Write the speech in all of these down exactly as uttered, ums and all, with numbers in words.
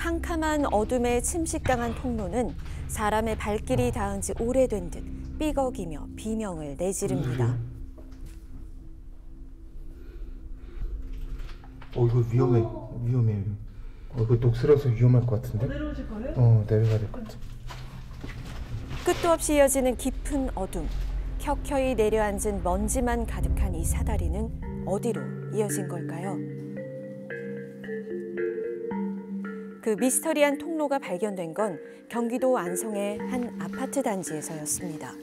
캄캄한 어둠에 침식당한 통로는 사람의 발길이 닿은 지 오래된 듯 삐걱이며 비명을 내지릅니다. 어 이거 위험해. 위험해. 어 이거 녹슬어서 위험할 것 같은데? 내려오실 거예요? 어 내려가야 될 것 같아. 끝도 없이 이어지는 깊은 어둠. 켜켜이 내려앉은 먼지만 가득한 이 사다리는 어디로 이어진 걸까요? 그 미스터리한 통로가 발견된 건 경기도 안성의 한 아파트 단지에서였습니다.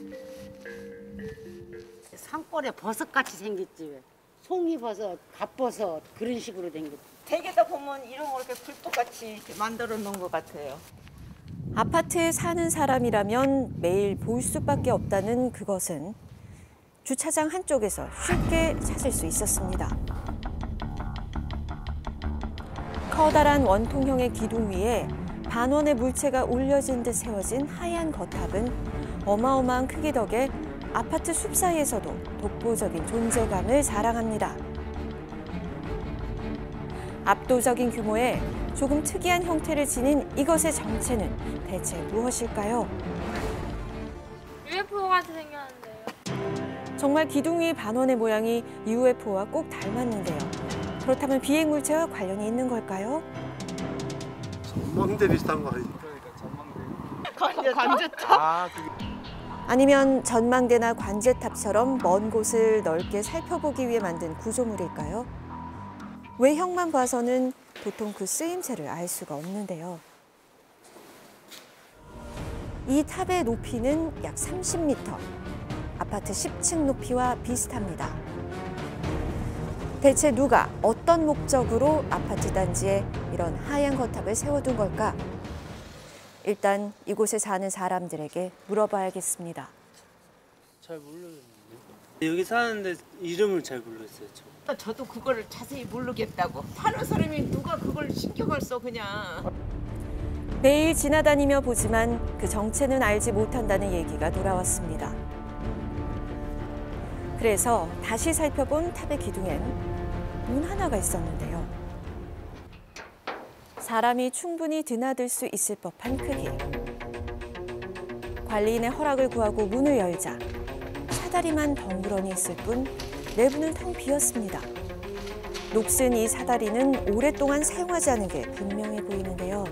산골에 버섯같이 생겼지 왜. 송이버섯, 갓버섯 그런 식으로 생겼지. 댁에다 보면 이런 걸 이렇게 불꽃같이 이렇게 만들어 놓은 것 같아요. 아파트에 사는 사람이라면 매일 볼 수밖에 없다는 그것은 주차장 한쪽에서 쉽게 찾을 수 있었습니다. 커다란 원통형의 기둥 위에 반원의 물체가 올려진 듯 세워진 하얀 거탑은 어마어마한 크기 덕에 아파트 숲 사이에서도 독보적인 존재감을 자랑합니다. 압도적인 규모에 조금 특이한 형태를 지닌 이것의 정체는 대체 무엇일까요? 유에프오 같이 생겼는데요. 정말 기둥 위 반원의 모양이 유에프오와 꼭 닮았는데요. 그렇다면 비행 물체와 관련이 있는 걸까요? 전망대 비슷한 거 아니지? 그러니까 전망대. 관제탑? 아, 그게... 아니면 전망대나 관제탑처럼 먼 곳을 넓게 살펴보기 위해 만든 구조물일까요? 외형만 봐서는 도통 그 쓰임새를 알 수가 없는데요. 이 탑의 높이는 약 삼십 미터, 아파트 십 층 높이와 비슷합니다. 대체 누가 어떤 목적으로 아파트 단지에 이런 하얀 거탑을 세워둔 걸까? 일단 이곳에 사는 사람들에게 물어봐야겠습니다. 잘 모르겠는데. 여기 사는데 이름을 잘 모르겠어요. 저. 저도 그거를 자세히 모르겠다고. 파는 사람이 누가 그걸 신경을 써 그냥. 매일 지나다니며 보지만 그 정체는 알지 못한다는 얘기가 돌아왔습니다. 그래서 다시 살펴본 탑의 기둥엔 문 하나가 있었는데요. 사람이 충분히 드나들 수 있을 법한 크기. 관리인의 허락을 구하고 문을 열자 사다리만 덩그러니 있을 뿐 내부는 텅 비었습니다. 녹슨 이 사다리는 오랫동안 사용하지 않은 게 분명해 보이는데요.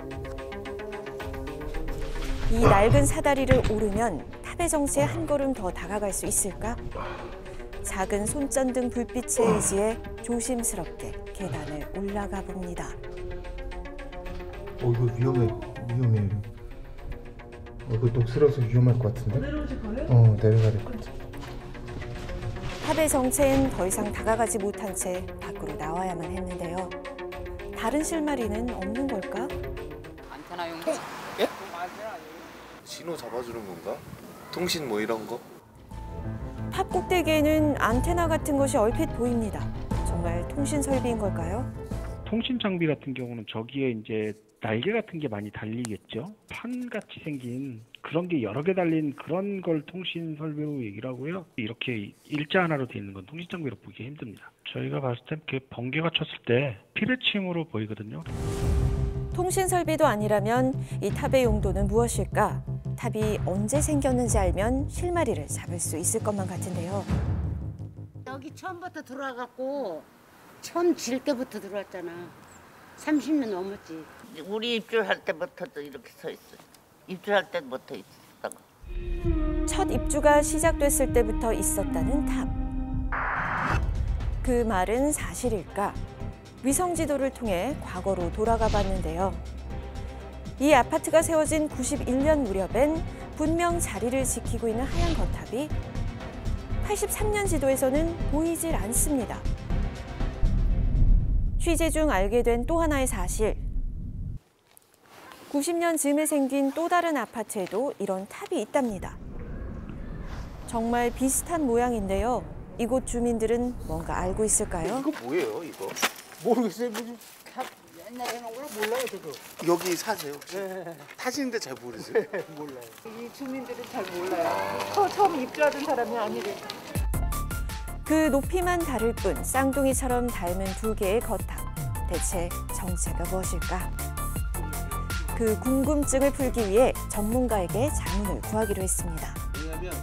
이 낡은 사다리를 오르면 탑의 정체에 한 걸음 더 다가갈 수 있을까? 작은 손전등 불빛에 의지해 조심스럽게 계단을 올라가 봅니다. 어 이거 위험해. 위험해. 어 이거 녹슬어서 위험할 것 같은데? 내려오실 거예요? 어 내려가야 될 것 같아. 탑의 정체엔 더 이상 다가가지 못한 채 밖으로 나와야만 했는데요. 다른 실마리는 없는 걸까? 안테나용. 예? 신호 잡아주는 건가? 통신 뭐 이런 거? 탑 꼭대기에는 안테나 같은 것이 얼핏 보입니다. 정말 통신 설비인 걸까요? 통신 장비 같은 경우는 저기에 이제 날개 같은 게 많이 달리겠죠. 판같이 생긴 그런 게 여러 개 달린 그런 걸 통신 설비로 얘기를 하고요. 이렇게 일자 하나로 되어 있는 건 통신 장비로 보기 힘듭니다. 저희가 봤을 땐 그 번개가 쳤을 때 피레침으로 보이거든요. 통신 설비도 아니라면 이 탑의 용도는 무엇일까? 탑이 언제 생겼는지 알면 실마리를 잡을 수 있을 것만 같은데요. 여기 처음부터 들어와갖고 처음 질 때부터 들어왔잖아. 삼십 년 넘었지. 우리 입주할 때부터도 이렇게 서 있어요. 입주할 때부터 있었다고. 첫 입주가 시작됐을 때부터 있었다는 탑. 그 말은 사실일까? 위성지도를 통해 과거로 돌아가 봤는데요. 이 아파트가 세워진 구십일 년 무렵엔 분명 자리를 지키고 있는 하얀 거탑이 팔십삼 년 지도에서는 보이질 않습니다. 취재 중 알게 된 또 하나의 사실. 구십 년 즈음에 생긴 또 다른 아파트에도 이런 탑이 있답니다. 정말 비슷한 모양인데요. 이곳 주민들은 뭔가 알고 있을까요? 이거 뭐예요, 이거? 모르겠어요. 무슨 탑 옛날에 해놓은 걸 몰라요, 저도. 여기 사세요, 혹시? 네. 타시는데 잘 모르세요? 네, 몰라요. 이 주민들은 잘 몰라요. 처, 처음 입주하던 사람이 아니래. 그 높이만 다를 뿐 쌍둥이처럼 닮은 두 개의 거탑. 대체 정체가 무엇일까? 그 궁금증을 풀기 위해 전문가에게 자문을 구하기로 했습니다. 왜냐하면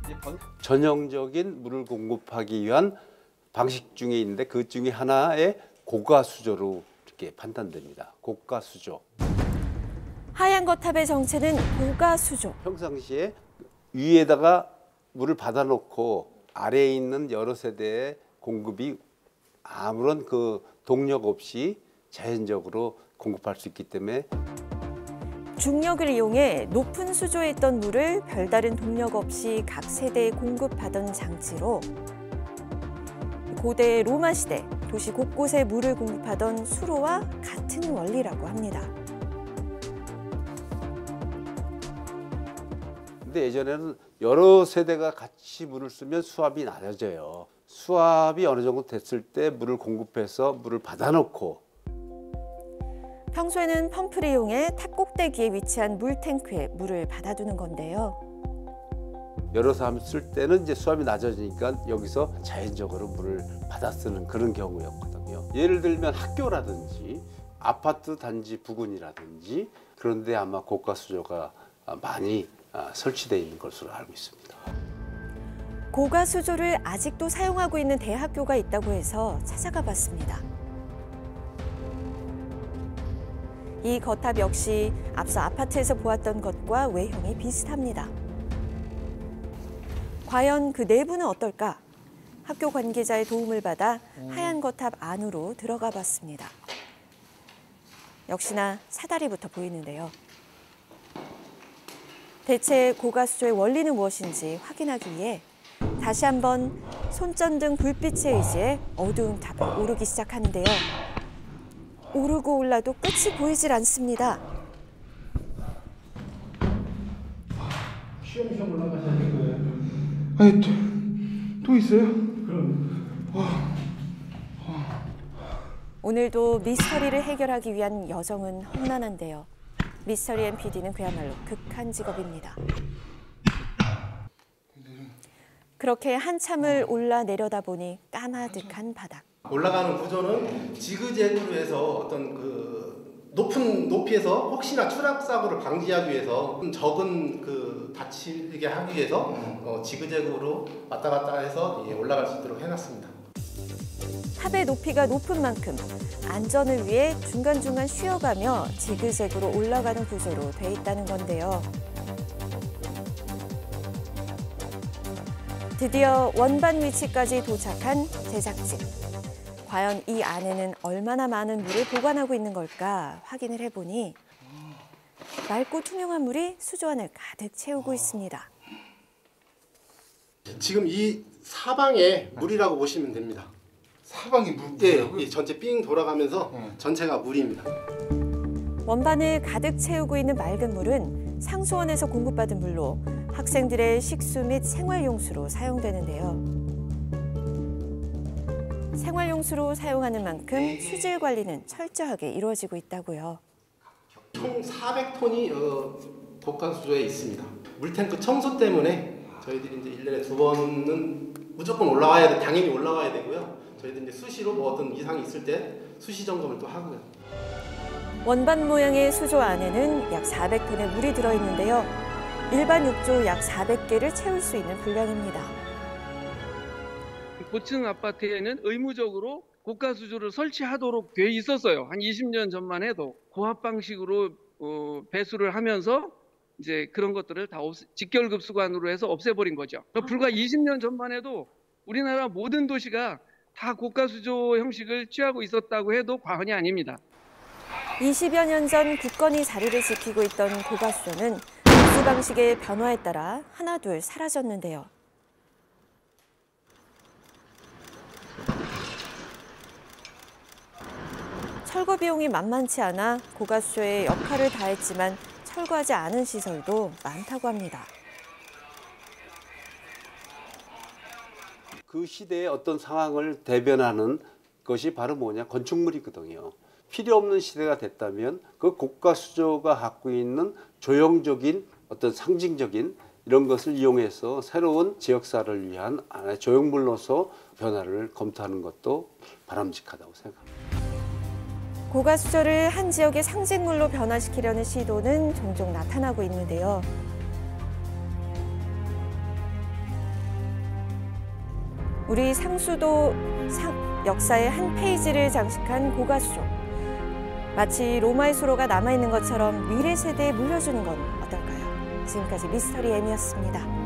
전형적인 물을 공급하기 위한 방식 중에 있는데 그 중에 하나의 고가수조로 이렇게 판단됩니다. 고가수조. 하얀 거탑의 정체는 고가수조. 평상시에 위에다가 물을 받아놓고 아래에 있는 여러 세대의 공급이 아무런 그 동력 없이 자연적으로 공급할 수 있기 때문에 중력을 이용해 높은 수조에 있던 물을 별다른 동력 없이 각 세대에 공급하던 장치로 고대 로마 시대 도시 곳곳에 물을 공급하던 수로와 같은 원리라고 합니다. 근데 예전에는 여러 세대가 같이 물을 쓰면 수압이 낮아져요. 수압이 어느 정도 됐을 때 물을 공급해서 물을 받아놓고 평소에는 펌프를 이용해 탑 꼭대기에 위치한 물탱크에 물을 받아두는 건데요. 여러 사람 쓸 때는 이제 수압이 낮아지니까 여기서 자연적으로 물을 받아 쓰는 그런 경우였거든요. 예를 들면 학교라든지 아파트 단지 부근이라든지 그런 데 아마 고가수조가 많이 설치되어 있는 것으로 알고 있습니다. 고가수조를 아직도 사용하고 있는 대학교가 있다고 해서 찾아가 봤습니다. 이 거탑 역시 앞서 아파트에서 보았던 것과 외형이 비슷합니다. 과연 그 내부는 어떨까? 학교 관계자의 도움을 받아 하얀 거탑 안으로 들어가 봤습니다. 역시나 사다리부터 보이는데요. 대체 고가수조의 원리는 무엇인지 확인하기 위해 다시 한번 손전등 불빛에 의지해 어두운 탑을 오르기 시작하는데요. 오르고 올라도 끝이 보이질 않습니다. 쉬엄쉬엄 올라가시는 거예요. 아니 또, 또 있어요? 그럼. 와. 와. 오늘도 미스터리를 해결하기 위한 여정은 험난한데요. 미스터리 엠피디는 그야말로 극한 직업입니다. 그렇게 한참을 올라 내려다 보니 까마득한 바닥. 올라가는 구조는 지그재그로 해서 어떤 그 높은 높이에서 혹시나 추락 사고를 방지하기 위해서 적은 그 다치게 하기 위해서 어, 지그재그로 왔다 갔다 해서 예, 올라갈 수 있도록 해놨습니다. 탑의 높이가 높은 만큼 안전을 위해 중간중간 쉬어가며 지그재그로 올라가는 구조로 돼 있다는 건데요. 드디어 원반 위치까지 도착한 제작진. 과연 이 안에는 얼마나 많은 물을 보관하고 있는 걸까 확인을 해보니 맑고 투명한 물이 수조 안을 가득 채우고 있습니다. 지금 이 사방에 물이라고 보시면 됩니다. 사방이 물? 예, 예, 전체 삥 돌아가면서 네. 전체가 물입니다. 원반을 가득 채우고 있는 맑은 물은 상수원에서 공급받은 물로 학생들의 식수 및 생활용수로 사용되는데요. 생활용수로 사용하는 만큼 수질 관리는 철저하게 이루어지고 있다고요. 총 사백 톤이 어, 고가수조에 있습니다. 물탱크 청소 때문에 저희들이 이제 일 년에 두 번은 무조건 올라와야 돼, 당연히 올라와야 되고요. 저희들 이제 수시로 뭐 어떤 이상이 있을 때 수시 점검을 또 하고요. 원반 모양의 수조 안에는 약 사백 톤의 물이 들어있는데요. 일반 욕조 약 사백 개를 채울 수 있는 분량입니다. 고층 아파트에는 의무적으로 고가수조를 설치하도록 돼 있었어요. 한 이십 년 전만 해도 고압 방식으로 어, 배수를 하면서 이제 그런 것들을 다 없, 직결급수관으로 해서 없애버린 거죠. 불과 이십 년 전만 해도 우리나라 모든 도시가 다 고가수조 형식을 취하고 있었다고 해도 과언이 아닙니다. 이십여 년 전 굳건히 자리를 지키고 있던 고가수조는 배수 방식의 변화에 따라 하나둘 사라졌는데요. 철거 비용이 만만치 않아 고가수조의 역할을 다했지만 철거하지 않은 시설도 많다고 합니다. 그 시대의 어떤 상황을 대변하는 것이 바로 뭐냐 건축물이거든요. 필요 없는 시대가 됐다면 그 고가수조가 갖고 있는 조형적인 어떤 상징적인 이런 것을 이용해서 새로운 지역사를 위한 하나의 조형물로서 변화를 검토하는 것도 바람직하다고 생각합니다. 고가수저를 한 지역의 상징물로 변화시키려는 시도는 종종 나타나고 있는데요. 우리 상수도 상, 역사의 한 페이지를 장식한 고가수조. 마치 로마의 수로가 남아있는 것처럼 미래 세대에 물려주는 건 어떨까요? 지금까지 미스터리 M이었습니다.